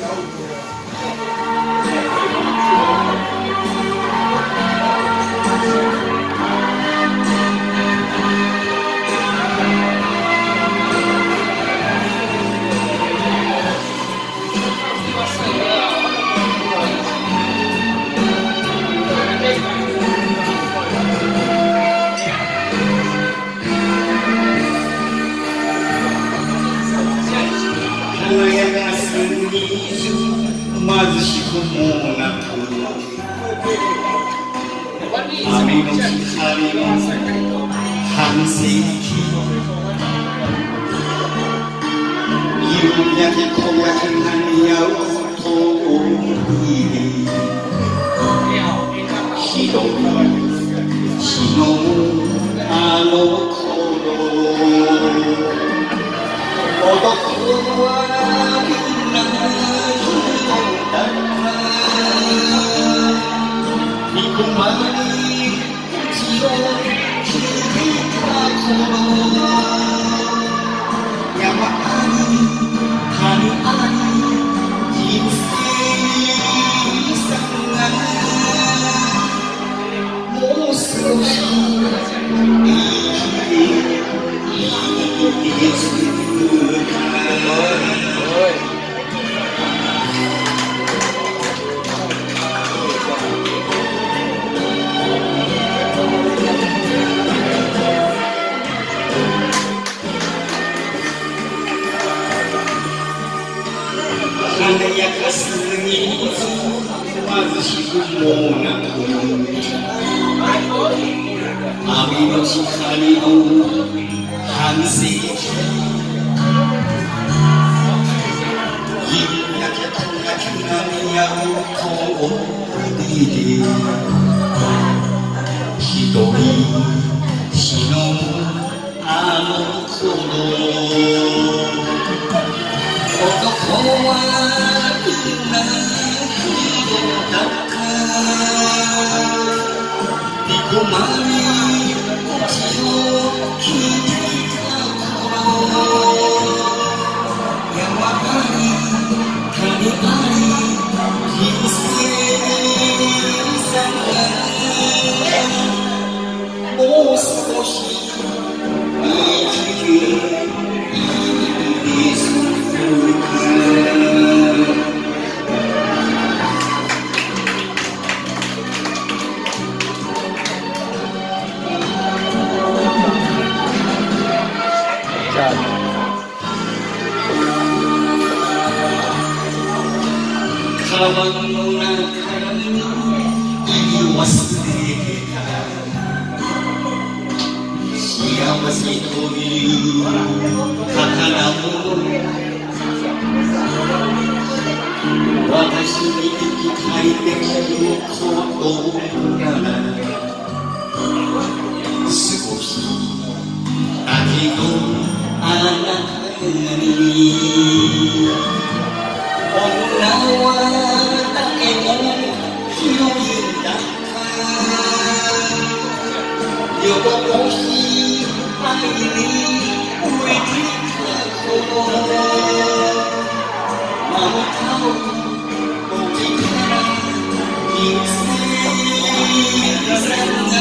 貧しくもなく雨の光の半世紀夕焼け小焼けが似合う通りひどい日のあの頃男はみんな見込まに血を引いた頃山あり谷あり人生さがもう少し生きていくか華やかすぎず貧しくもなく雨の光の半世紀夕焼け小焼けが似合う通りでひどい日のあの頃男はみんなひどかった見込まれ口を聞いていた頃山あり谷あり人生さがもう少し生きていく川の中に言い忘れた幸せという宝物私に生きたいできることなら少しだけどあなたに女は誰も広いんだった夜通し愛に飢えていた頃真歌を起きたら人生さが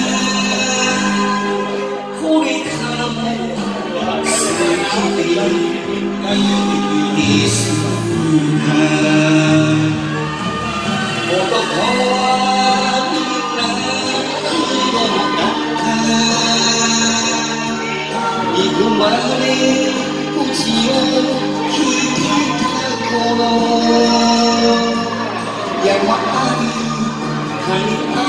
これからも好きで歩みす男はみんなひどかった見込まれ口を聞いてた頃山あり谷あ